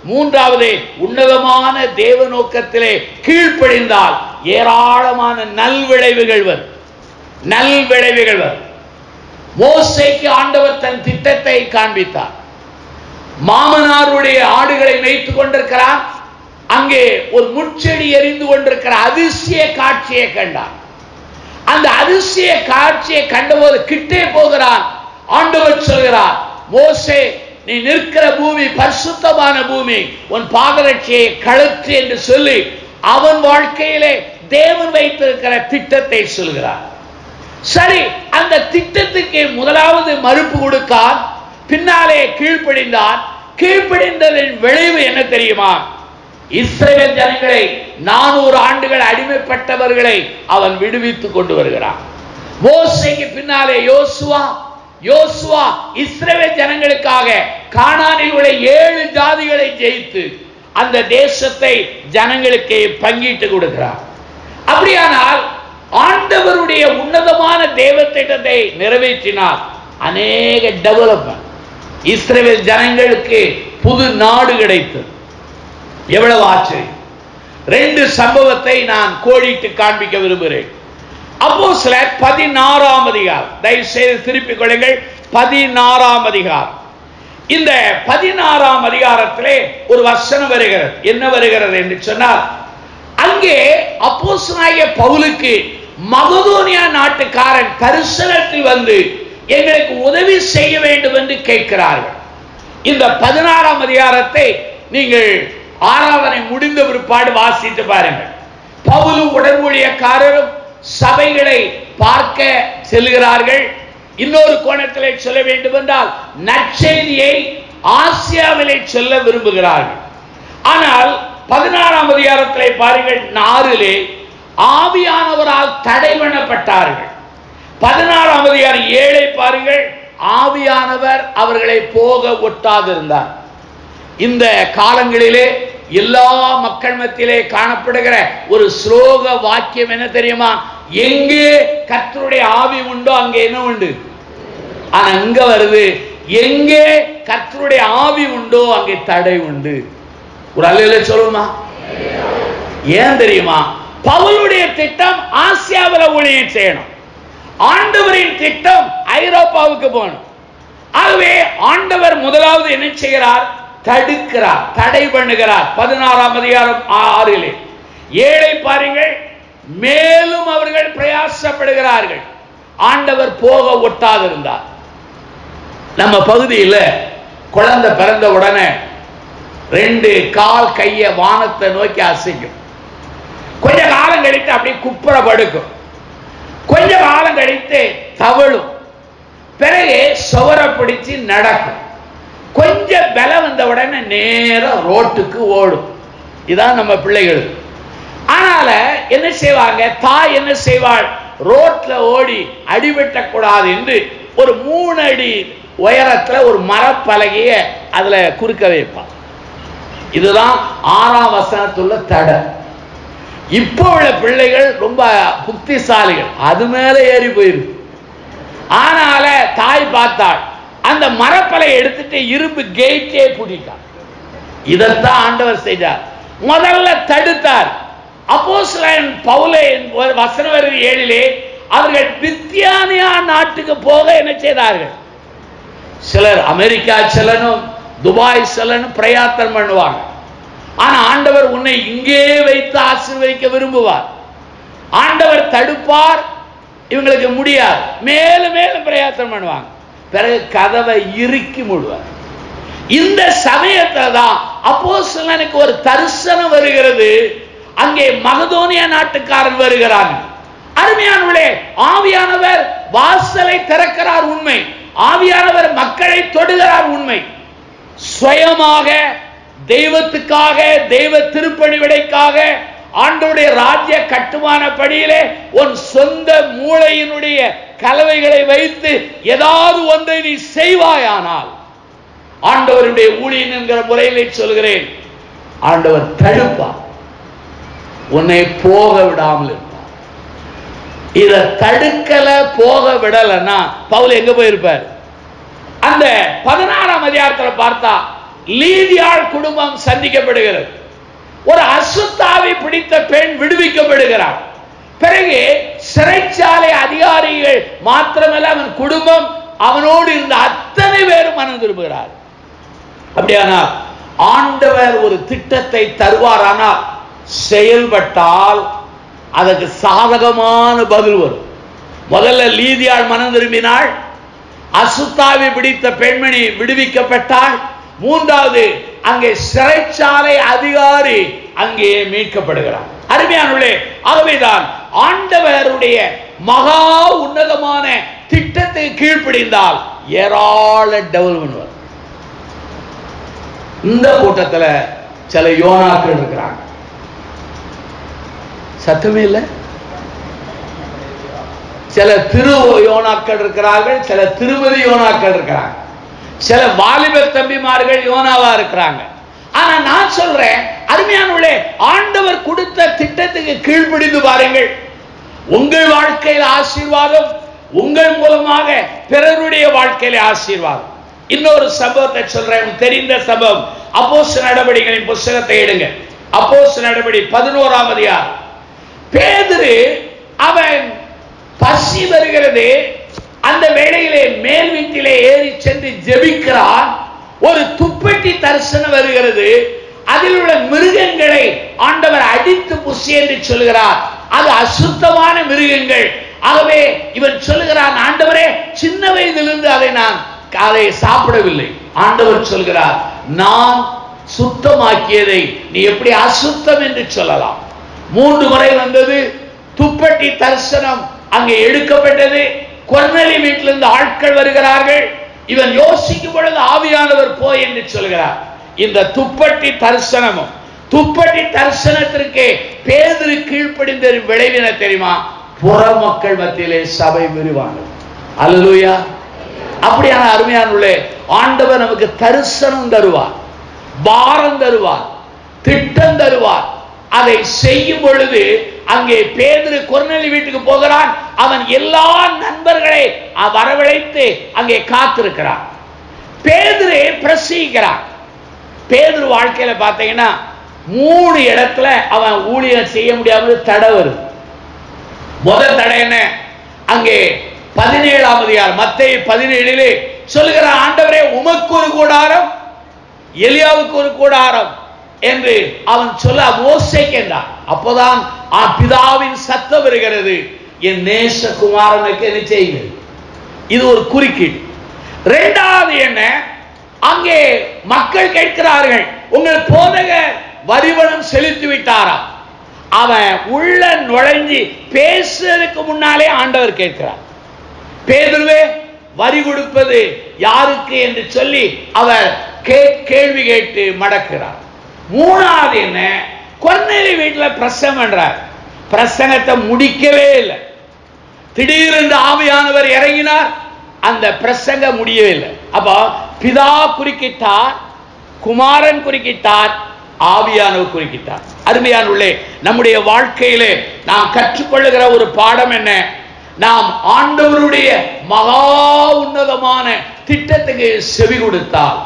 மூன்றாவது உன்னதமான தேவ நோக்கத்திலே கீழ்ப்படிந்தால் ஏராளமான நல்விளைவுகள் வரும். நல்விளைவுகள் வரும். மோசேக்கு ஆண்டவர் தன் திட்டத்தை காண்பித்தார். மாமனாருடைய ஆடுகளை மேய்த்துக் கொண்டிருக்கிறார். அங்கே ஒரு முட்செடி எரிந்து கொண்டிருக்கிற அதிசய காட்சியை கண்டார். அந்த அதிசய காட்சியை கண்டபோது கிட்டே போகிறான். ஆண்டவர் சொல்கிறார், மோசே, நீ நிற்கிற பூமி பரிசுத்தமான பூமி, உன் பாதரட்சியை கழற்று என்று சொல்லி அவன் வாழ்க்கையிலே தேவன் வைத்திருக்கிற திட்டத்தை சொல்கிறார். சரி, அந்த திட்டத்துக்கு முதலாவது மறுப்பு கொடுக்கான், பின்னாலே கீழ்ப்படிந்தான். கீழ்ப்படிந்ததின் விளைவு என்ன தெரியுமா? இஸ்ரவேல் ஜனங்களை நானூறு ஆண்டுகள் அடிமைப்பட்டவர்களை அவன் விடுவித்துக் கொண்டு வருகிறான். மோசேக்கு பின்னாலே யோசுவா யோசுவா இஸ்ரவேல் ஜனங்களுக்காக கானானில் உள்ள ஏழு ஜாதிகளை ஜெயித்து அந்த தேசத்தை ஜனங்களுக்கு பங்கிட்டு கொடுக்கிறார். அப்படியானால் ஆண்டவருடைய உன்னதமான தேவ திட்டத்தை நிறைவேற்றினார். அநேக டெவலப்மெண்ட், இஸ்ரவேல் ஜனங்களுக்கு புது நாடு கிடைத்தது. எவ்வளவு ஆச்சரியம்! ரெண்டு சம்பவத்தை நான் கோடிட்டு காண்பிக்க விரும்புகிறேன். அப்போஸ்தலர் பதினாறாம் அதிகாரம், தயவு செய்து திருப்பிக் கொள்ளுங்கள். பதினாறாம் அதிகாரம். இந்த பதினாறாம் அதிகாரத்திலே ஒரு வசனம் வருகிறது. என்ன வருகிறது என்று சொன்னால், அங்கே அப்போஸ்தலனாகிய பவுலுக்கு மகதோனியா நாட்டுக்காரன் தரிசனத்தில் வந்து எங்களுக்கு உதவி செய்ய வேண்டும் என்று கேட்கிறார்கள். இந்த பதினாறாம் அதிகாரத்தை நீங்கள் ஆராதனை முடிந்த பிற்பாடு வாசித்து பாருங்கள். பவுலு உடன்படிக்கைக்காரரும் சபைகளை பார்க்க செல்கிறார்கள். இன்னொரு கோணத்திலே சொல்ல வேண்டும் என்றால் நற்செய்தியை ஆசியாவிலே சொல்ல விரும்புகிறார்கள். ஆனால் பதினாறாம் அதிகாரத்திலே பாருங்கள், நாறிலே ஆவியானவரால் தடை பண்ணப்பட்டார்கள். பதினாறாம் அதிகாரம் ஏழை பாருங்கள், ஆவியானவர் அவர்களை போக ஒட்டாதிருந்தார். இந்த காலங்களிலே எல்லா மக்கள் மத்தியிலே காணப்படுகிற ஒரு ஸ்லோக வாக்கியம் என்ன தெரியுமா? எங்கே கர்த்தருடைய ஆவி உண்டோ அங்கே என்ன உண்டு. ஆனா அங்க வருது, எங்கே கர்த்தருடைய ஆவி உண்டோ அங்கே தடை உண்டு. ஒரு அல்லேலூயா சொல்லுமா? ஏன் தெரியுமா? பவுலுடைய திட்டம் ஆசியாவில் ஊழியம் செய்யணும். ஆண்டவரின் திட்டம் ஐரோப்பாவுக்கு போகணும். ஆகவே ஆண்டவர் முதலாவது என்ன செய்கிறார்? தடுக்கிறார், தடை பண்ணுகிறார். பதினாறாம் அதிகாரம் ஆறிலே ஏழை பாருங்கள், மேலும் அவர்கள் பிரயாசப்படுகிறார்கள். ஆண்டவர் போக ஒட்டாதிருந்தார். நம்ம பகுதியில் குழந்தை பிறந்த உடனே ரெண்டு கால் கைய வானத்தை நோக்கி அசைக்கும். கொஞ்ச காலம் கழித்து அப்படியே குப்புற படுக்கும். கொஞ்ச காலம் கழித்து தவழும். பிறகு சுவர பிடிச்சு நடக்கும். கொஞ்சம் பலம் வந்த உடனே நேரம் ரோட்டுக்கு ஓடும். இதான் நம்ம பிள்ளைகள். ஆனால என்ன செய்வாங்க? தாய் என்ன செய்வாள்? ரோட்ல ஓடி அடிபட்டக்கூடாது என்று ஒரு மூணு அடி உயரத்துல ஒரு மரப்பலகைய அதுல குறுக்க வைப்பான். இதுதான் ஆறாம் வசனத்துள்ள தடை. இப்போ உள்ள பிள்ளைகள் ரொம்ப புத்திசாலிகள், அது மேல ஏறி போயிருக்கு. ஆனால தாய் பார்த்தாள், அந்த மரப்பலை எடுத்துட்டு இரும்பு கேட்டே பிடிக்கார். இதைத்தான் ஆண்டவர் செய்தார். முதல்ல தடுத்தார். அப்போஸ்தலன் பவுலை வசனம் வருது ஏழிலே, அவர்கள் பித்தியானியா நாட்டுக்கு போக என்ன செய்தார்கள்? சிலர் அமெரிக்கா செல்லணும், துபாய் செல்லணும் பிரயாத்தம் பண்ணுவாங்க. ஆனா ஆண்டவர் உன்னை இங்கே வைத்து ஆசீர்வதிக்க விரும்புவார். ஆண்டவர் தடுப்பார், இவங்களுக்கு முடியாது, மேலும் மேலும் பிரயாத்தம் பண்ணுவாங்க. பிறகு கதவை இறுக்கி மூடுவார். இந்த சமயத்துல தான் அப்போஸ்தலனுக்கு ஒரு தரிசனம் வருகிறது. அங்கே மகதோனியா நாட்டுக்காரன் வருகிறான். அருமையானவர்களே, ஆவியானவர் வாசலை திறக்கிறார் உண்மை. ஆவியானவர் மக்களை தொடுகிறார் உண்மை. சுயமாக தெய்வத்துக்காக, தெய்வ திருப்பணி விடைக்காக, ஆண்டவருடைய ராஜ்ய கட்டுமான படியிலே உன் சொந்த மூளையினுடைய கலவைகளை வைத்து ஏதாவது ஒன்றை நீ செய்வாயானால், ஆண்டவருடைய ஊழியன் என்கிற முறையிலே சொல்கிறேன், ஆண்டவர் தடுப்பார், உன்னை போக விடாமல் இருப்பார். இதை தடுக்கல, போக விடலன்னா பவுல் எங்க போயிருப்பார்? அந்த பதினாறாம் அதிகாரத்தில் பார்த்தா லீதியாள் குடும்பம் சந்திக்கப்படுகிறது. ஒரு அசுத்தாவை பிடித்த பெண் விடுவிக்கப்படுகிறார். பிறகு சிறைச்சாலை அதிகாரிகள் மாத்திரமல்ல, அவன் குடும்பம், அவனோடு இருந்த அத்தனை பேரும் மனம் திரும்புகிறார். அப்படியானால் ஆண்டவர் ஒரு திட்டத்தை தருவாரானால் செயல்பட்டால் அதற்கு சாதகமான பதில் வரும். முதல்ல லீதியாள் மனம் திரும்பினாள், அசுத்தாவை பிடித்த பெண்மணி விடுவிக்கப்பட்டாள். மூன்றாவது அங்கே சிறைச்சாலை அதிகாரி அங்கே மீட்கப்படுகிறார். அருமையானவர்களே, ஆகவேதான் ஆண்டவருடைய மகா உன்னதமான திட்டத்தை கீழ்ப்படிந்தால் ஏராள டெவலப்மெண்ட் வரும். இந்த கூட்டத்தில் சில யோனாக்கள் இருக்கிறாங்க. சத்தமே இல்லை. சில திரு யோனாக்கள் இருக்கிறார்கள், சில திருமதி யோனாக்கள் இருக்கிறாங்க, சில வாலிபர் தம்பிமார்கள் யோனாவா இருக்கிறாங்க. ஆனா நான் சொல்றேன், அருமையானவர்களே, ஆண்டவர் கொடுத்த திட்டத்துக்கு கீழ்ப்படிந்து பாருங்கள். உங்கள் வாழ்க்கையில் ஆசீர்வாதம், உங்கள் மூலமாக பிறருடைய வாழ்க்கையில ஆசீர்வாதம். இன்னொரு சம்பவத்தை சொல்றேன், தெரிந்த சம்பவம். அப்போஸ்தலர் நடவடிக்கைகளின் புத்தகத்தை எடுங்க. அப்போஸ்தலர் நடவடிக்கை பதினோராம் அதிகாரம். பேதுரு அவன் பசி வருகிறது, அந்த வேளையிலே மேல் வீட்டிலே ஏறி சென்று ஜெபிக்கிறான். ஒரு துப்பட்டி தரிசனம் வருகிறது. அதில் உள்ள மிருகங்களை ஆண்டவர் அடித்து புசி என்று சொல்கிறார். அது அசுத்தமான மிருகங்கள். ஆகவே இவன் சொல்லுகிறான், ஆண்டவரே, சின்ன வயதிலிருந்து அதை நான் அதை சாப்பிடவில்லை. ஆண்டவர் சொல்கிறார், நான் சுத்தமாக்கியதை நீ எப்படி அசுத்தம் என்று சொல்லலாம்? மூன்று முறை வந்தது. துப்பட்டி தரிசனம் அங்கே எடுக்கப்பட்டது. கொர்நேலிய வீட்டிலிருந்து ஆட்கள் வருகிறார்கள். இவன் யோசிக்கும் பொழுது ஆவியானவர் போய் என்று சொல்கிறார். இந்த துப்பட்டி தரிசனமும் துப்பட்டி தரிசனத்திற்கு பேதுரு கீழ்ப்படிந்த விளைவின தெரியுமா? புற மக்கள் மத்தியிலே சபை விரிவானது. அல்லேலூயா. அப்படியான அருமையானவர்களே, ஆண்டவர் நமக்கு தரிசனம் தருவார், பாரம் தருவார், திட்டம் தருவார். அதை செய்யும் பொழுது அங்கே பேதுரு கொர்நேலிய வீட்டுக்கு போகிறான். அவன் எல்லா நண்பர்களை வரவழைத்து அங்கே காத்திருக்கிறான். பேதுரு பிரசங்கிக்கிறான். பேதுரு வாழ்க்கையில பார்த்தீங்கன்னா மூணு இடத்துல அவன் ஊழியம் செய்ய முடியாமல் தடை வருது. முதல் தடை என்ன? அங்கே பதினேழாம் அதிகாரம் மத்தேயு பதினேழிலே சொல்லுகிற, ஆண்டவரே, உமக்கு ஒரு கூடாரம், எலியாவுக்கு ஒரு கூடாரம் என்று அவன் சொல்ல மோசேக்கு என்றான். அப்போதான் பிதாவின் சத்தம் வருகிறது, என் நேசகுமாரனுக்கு என்ன செய்யுங்கள். இது ஒரு குறுக்கீடு. இரண்டாவது என்ன? அங்கே மக்கள் கேட்கிறார்கள், உங்கள் போதகர் வரிபணம் செலுத்தி விட்டாரா? அவன் உள்ள நுழைஞ்சி பேசுறதுக்கு முன்னாலே ஆண்டவர் கேட்கிறார், பேதுருவே, வரி கொடுப்பது யாருக்கு என்று சொல்லி அவர் கேள்வி கேட்டு மடக்கிறார். மூணாவது என்ன? கொர்நேலிய வீட்டில் பிரசங்கம் பண்றார். பிரசங்கத்தை முடிக்கவே இல்லை. திடீரென்று ஆவியானவர் இறங்கினார். அந்த பிரசங்க முடியவே இல்லை. அப்ப பிதா குறுக்கிட்டார், குமாரன் குறுக்கிட்டார், ஆவியானவர் குறுக்கிட்டார். அருமையானவர்களே, நம்முடைய வாழ்க்கையிலே நாம் கற்றுக்கொள்ளுகிற ஒரு பாடம் என்ன? நாம் ஆண்டவருடைய மகா உன்னதமான திட்டத்துக்கு செவி கொடுத்தால்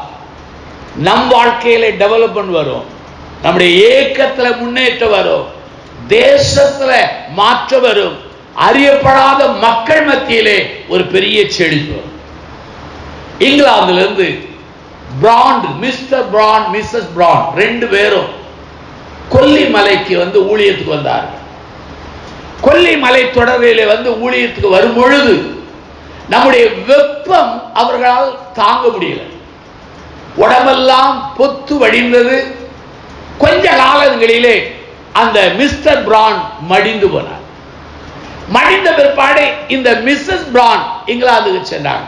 நம் வாழ்க்கையில டெவலப்மெண்ட் வரும், நம்முடைய ஏக்கத்துல முன்னேற்றம் வரும், தேசத்துல மாற்றம் வரும், அறியப்படாத மக்கள் மத்தியிலே ஒரு பெரிய செழிப்பு வரும். இங்கிலாந்துல இருந்து Brand, Mr Brand, Mrs Brand ரெண்டு பேரும் கொல்லிமலைக்கு வந்து ஊழியத்துக்கு வந்தார்கள். கொல்லிமலை தொடரிலே வந்து ஊழியத்துக்கு வரும் பொழுது நம்முடைய வெப்பம் அவர்களால் தாங்க முடியல. உடம்பெல்லாம் பொத்து வடிந்தது. கொஞ்ச காலங்களிலே அந்த மிஸ்டர் பிராண்ட் மடிந்து போனார். மடிந்த பிற்பாடு இந்த மிஸ்ஸஸ் பிராண்ட் இங்கிலாந்துக்கு சென்றாங்க.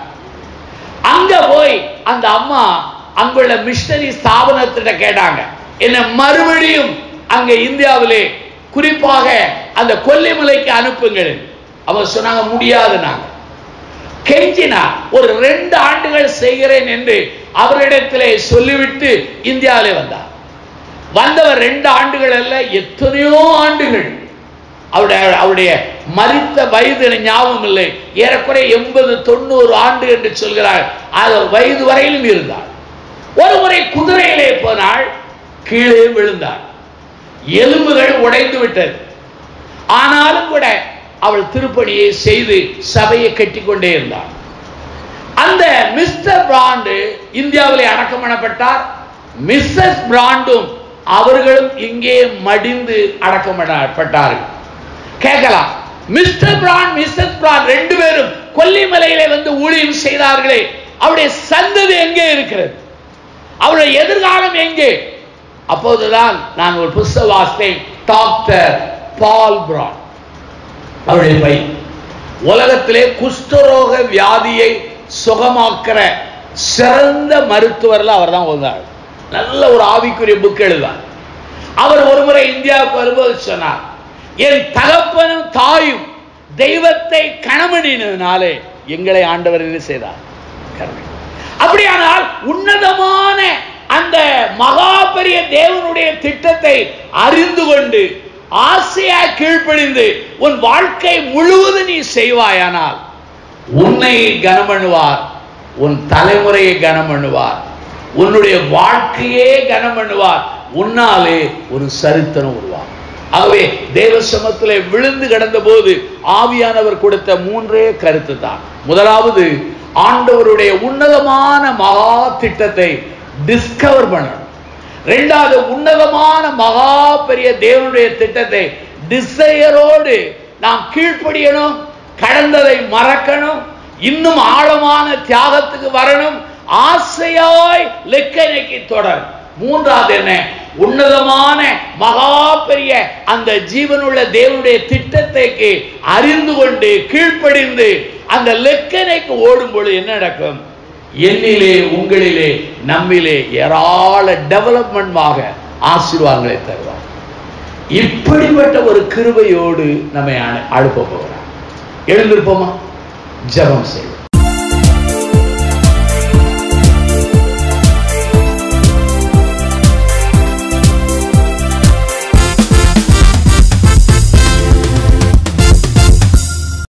அங்க போய் அந்த அம்மா அங்குள்ள மிஷனரி ஸ்தாபனத்திட்ட கேட்டாங்க, என்ன மறுபடியும் அங்க இந்தியாவிலே குறிப்பாக அந்த கொல்லிமலைக்கு அனுப்புங்கள். அவங்க சொன்னாங்க, முடியாது. நாங்க கெஞ்சினா ஒரு ரெண்டு ஆண்டுகள் செய்கிறேன் என்று அவரிடத்திலே சொல்லிவிட்டு இந்தியாவிலே வந்தார். வந்தவர் ரெண்டு ஆண்டுகள் அல்ல, எத்தனையோ ஆண்டுகள். அவருடைய அவருடைய மரித்த வயது ஞாபகம் இல்லை, ஏறக்குறைய எண்பது தொண்ணூறு ஆண்டு என்று சொல்கிறார். அது வயது வரையிலும் இருந்தார். ஒரு முறை குதிரையிலே போனாள், கீழே விழுந்தாள், எலும்புகள் உடைந்து விட்டது. ஆனாலும் கூட அவள் திருப்பணியை செய்து சபையை கட்டிக்கொண்டே இருந்தாள். அந்த மிஸ்டர் பிராண்டு இந்தியாவிலே அடக்கம் பண்ணப்பட்டார். மிஸ்ஸஸ் பிராண்டும் அவர்களும் இங்கே மடிந்து அடக்கம் பண்ணப்பட்டார்கள். கேட்கலாம், மிஸ்டர் பிராண்ட் மிஸ்ஸஸ் பிராண்ட் ரெண்டு பேரும் கொல்லிமலையிலே வந்து ஊழியம் செய்தார்களே, அவருடைய சந்ததி எங்கே இருக்கிறது? அவருடைய எதிர்காலம் எங்கே? அப்போதுதான் நான் ஒரு புஸ்தக வாசித்தேன். டாக்டர் பால் பிராண்ட் அவருடைய பையன் உலகத்திலே குஷ்டரோக வியாதியை சுகமாக்குற சிறந்த மருத்துவர்ல அவர் தான் வந்தார். நல்ல ஒரு ஆவிக்குரிய புக் எழுதார். அவர் ஒருமுறை இந்தியாவுக்கு வரும்போது சொன்னார், என் தகப்பனும் தாயும் தெய்வத்தை கணமணினாலே எங்களை ஆண்டவர் என்ன செய்தார். அப்படியானால் உன்னதமான அந்த மகா பெரிய தேவனுடைய திட்டத்தை அறிந்து கொண்டு ஆசையா கீழ்ப்படிந்து உன் வாழ்க்கை முழுவதும் நீ செய்வாயானால் உன்னை கனமண்ணுவார், உன் தலைமுறையை கனமண்ணுவார், உன்னுடைய வாழ்க்கையே கனமண்ணுவார், உன்னாலே ஒரு சரித்திரம் உருவார். ஆகவே தேவ சமத்திலே விழுந்து கிடந்த போது ஆவியானவர் கொடுத்த மூன்றே கருத்து தான். முதலாவது, ஆண்டவருடைய உன்னதமான மகா திட்டத்தை டிஸ்கவர் பண்ணணும். இரண்டாவது, உன்னதமான மகா பெரிய தேவனுடைய திட்டத்தை டிசையரோடு நாம் கீழ்ப்படியணும், கடந்ததை மறக்கணும், இன்னும் ஆழமான தியாகத்துக்கு வரணும், ஆசையாய் லெக்கனைக்கு தொடர். மூன்றாவது என்ன? உன்னதமான மகா பெரிய அந்த ஜீவனுள்ள தேவனுடைய திட்டத்தைக்கு அறிந்து கொண்டு கீழ்ப்படிந்து அந்த லெக்கனைக்கு ஓடும் பொழுது என்ன நடக்கும்? என்னிலே உங்களிலே நம்மிலே ஏராள டெவலப்மெண்டாக ஆசீர்வாதங்களை தருவார். இப்படிப்பட்ட ஒரு கிருபையோடு நம்மை அனுப்ப போகிறார். எழுந்திருப்போமா? ஜெபம் செய்வோம்.